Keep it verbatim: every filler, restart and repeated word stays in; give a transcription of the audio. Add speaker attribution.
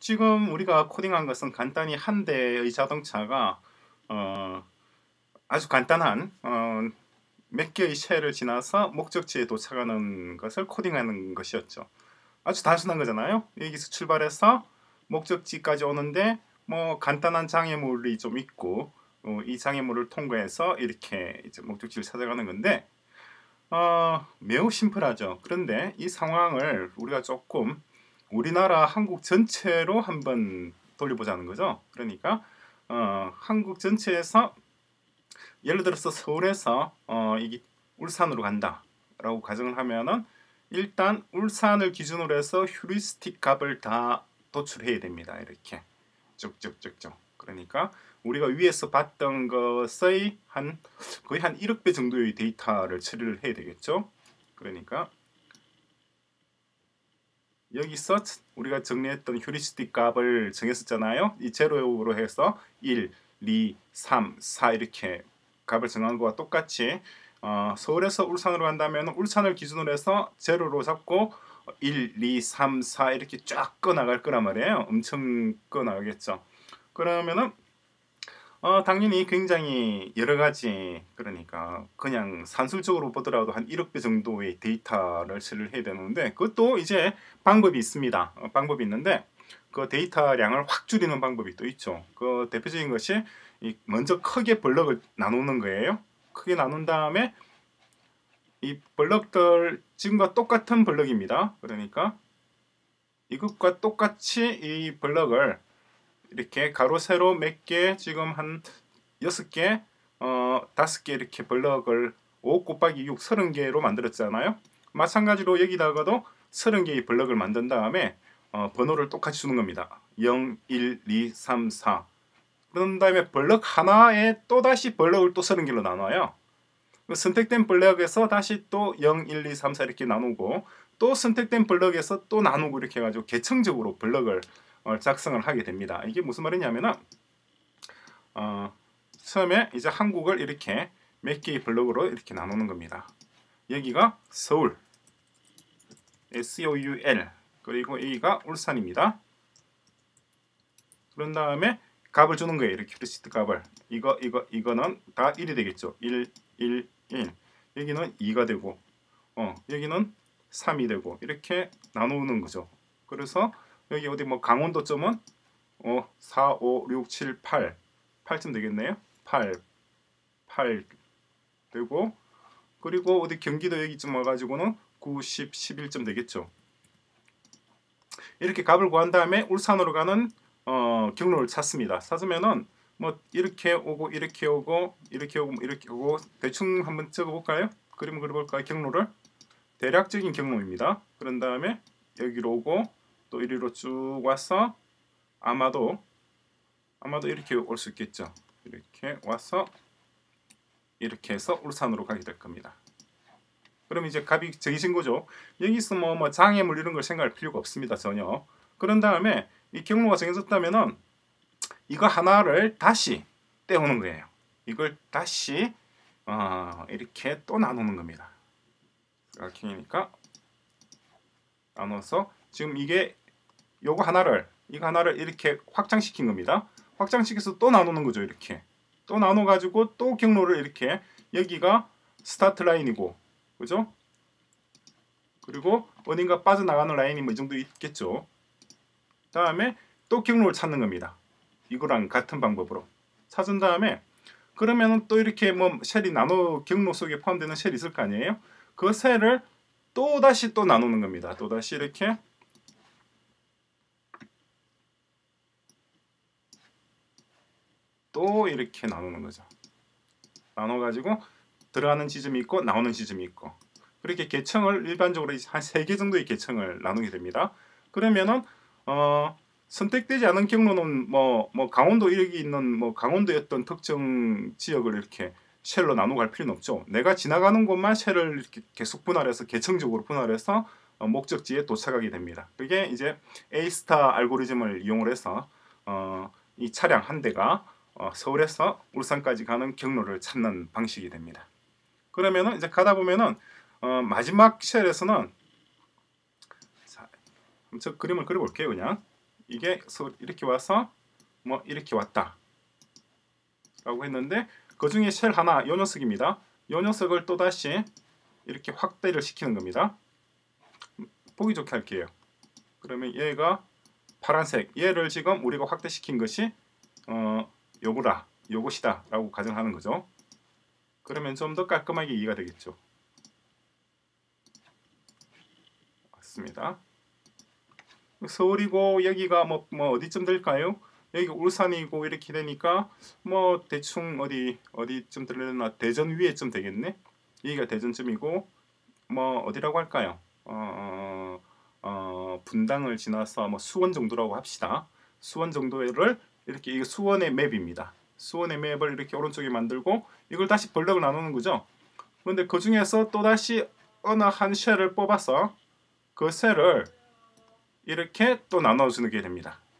Speaker 1: 지금 우리가 코딩한 것은 간단히 한 대의 자동차가 어, 아주 간단한 어, 몇 개의 쉘을 지나서 목적지에 도착하는 것을 코딩하는 것이었죠. 아주 단순한 거잖아요. 여기서 출발해서 목적지까지 오는데 뭐 간단한 장애물이 좀 있고 어, 이 장애물을 통과해서 이렇게 이제 목적지를 찾아가는 건데 어, 매우 심플하죠. 그런데 이 상황을 우리가 조금 우리나라 한국 전체로 한번 돌려보자는 거죠. 그러니까 어, 한국 전체에서 예를 들어서 서울에서 어, 이게 울산으로 간다라고 가정을 하면은 일단 울산을 기준으로 해서 휴리스틱 값을 다 도출해야 됩니다. 이렇게 쭉쭉쭉쭉. 그러니까 우리가 위에서 봤던 것의 한 거의 한 일억 배 정도의 데이터를 처리를 해야 되겠죠. 그러니까 여기서 우리가 정리했던 휴리스틱 값을 정했었잖아요. 이 제로로 해서 일, 이, 삼, 사 이렇게 값을 정한 거와 똑같이 어, 서울에서 울산으로 간다면 울산을 기준으로 해서 제로로 잡고 일, 이, 삼, 사 이렇게 쫙 꺼나갈 거란 말이에요. 엄청 꺼나가겠죠. 그러면은 어, 당연히 굉장히 여러 가지 그러니까 그냥 산술적으로 보더라도 한 일억 배 정도의 데이터를 처리를 해야 되는데 그것도 이제 방법이 있습니다. 어, 방법이 있는데 그 데이터량을 확 줄이는 방법이 또 있죠. 그 대표적인 것이 이 먼저 크게 블럭을 나누는 거예요. 크게 나눈 다음에 이 블럭들 지금과 똑같은 블럭입니다. 그러니까 이것과 똑같이 이 블럭을 이렇게 가로 세로 몇 개 지금 한 여섯 개, 어, 다섯 개 이렇게 블럭을 오 곱하기 육 서른 개로 만들었잖아요. 마찬가지로 여기다가도 서른 개의 블럭을 만든 다음에 어, 번호를 똑같이 주는 겁니다. 영, 일, 이, 삼, 사. 그런 다음에 블럭 하나에 또다시 블럭을 또 서른 개로 나눠요. 그 선택된 블럭에서 다시 또 영, 일, 이, 삼, 사 이렇게 나누고 또 선택된 블럭에서 또 나누고 이렇게 해가지고 계층적으로 블럭을 어, 작성을 하게 됩니다. 이게 무슨 말이냐면은 어, 처음에 이제 한국을 이렇게 몇 개의 블럭으로 이렇게 나누는 겁니다. 여기가 서울 에스 오 유 엘 그리고 여기가 울산입니다. 그런 다음에 값을 주는 거예요. 이렇게 휴리스틱 값을 이거 이거 이거는 다 일이 되겠죠. 일, 일, 일 여기는 이가 되고 어 여기는 삼이 되고 이렇게 나누는 거죠. 그래서 여기 어디 뭐 강원도점은 어, 사, 오, 육, 칠, 팔 팔쯤 되겠네요. 팔, 팔 되고 그리고 어디 경기도 여기쯤 와가지고는 구, 십, 십일쯤 되겠죠. 이렇게 값을 구한 다음에 울산으로 가는 어, 경로를 찾습니다. 찾으면은 뭐 이렇게 오고 이렇게 오고 이렇게 오고 이렇게 오고 대충 한번 적어볼까요? 그림을 그려볼까요? 경로를 대략적인 경로입니다. 그런 다음에 여기로 오고 또 이리로 쭉 와서 아마도 아마도 이렇게 올 수 있겠죠. 이렇게 와서 이렇게 해서 울산으로 가게 될 겁니다. 그럼 이제 값이 정해진 거죠. 여기서 뭐, 뭐 장애물 이런 걸 생각할 필요가 없습니다. 전혀. 그런 다음에 이 경로가 정해졌다면은 이거 하나를 다시 떼오는 거예요. 이걸 다시 어, 이렇게 또 나누는 겁니다. 사각형이니까 나눠서 지금 이게 요거 하나를 이거 하나를 이렇게 확장시킨 겁니다. 확장시켜서 또 나누는 거죠. 이렇게 또 나눠 가지고 또 경로를 이렇게 여기가 스타트 라인이고 그죠? 그리고 어딘가 빠져나가는 라인이 뭐 이 정도 있겠죠. 다음에 또 경로를 찾는 겁니다. 이거랑 같은 방법으로 찾은 다음에 그러면은 또 이렇게 뭐 쉘이 나눠 경로 속에 포함되는 쉘이 있을 거 아니에요? 그 쉘을 또 다시 또 나누는 겁니다. 또 다시 이렇게 또 이렇게 나누는 거죠. 나눠 가지고 들어가는 지점이 있고 나오는 지점이 있고 그렇게 계층을 일반적으로 한 세 개 정도의 계층을 나누게 됩니다. 그러면은 어, 선택되지 않은 경로는 뭐, 뭐 강원도 여기 있는 뭐 강원도의 어떤 특정 지역을 이렇게 쉘로 나누고 갈 필요는 없죠. 내가 지나가는 곳만 쉘을 이렇게 계속 분할해서 계층적으로 분할해서 어, 목적지에 도착하게 됩니다. 그게 이제 에이스타 알고리즘을 이용을 해서 어, 이 차량 한 대가 어, 서울에서 울산까지 가는 경로를 찾는 방식이 됩니다. 그러면은 이제 가다 보면은 어, 마지막 쉘에서는 자, 저 그림을 그려볼게요. 그냥 이게 서울 이렇게 와서 뭐 이렇게 왔다 라고 했는데 그 중에 쉘 하나 요 녀석입니다. 요 녀석을 또다시 이렇게 확대를 시키는 겁니다. 보기 좋게 할게요. 그러면 얘가 파란색, 얘를 지금 우리가 확대시킨 것이 어 요거라, 요것이다 라고 가정하는 거죠. 그러면 좀 더 깔끔하게 이해가 되겠죠. 맞습니다. 서울이고 여기가 뭐, 뭐 어디쯤 될까요? 여기 울산이고 이렇게 되니까 뭐 대충 어디 어디쯤 들려나 대전 위에쯤 되겠네. 여기가 대전쯤이고 뭐 어디라고 할까요? 어, 어, 분당을 지나서 뭐 수원 정도라고 합시다. 수원 정도를 이렇게 이거 수원의 맵입니다. 수원의 맵을 이렇게 오른쪽에 만들고 이걸 다시 블럭을 나누는 거죠. 그런데 그 중에서 또 다시 어느 한 쉘을 뽑아서 그 셀을 이렇게 또 나눠주게 됩니다.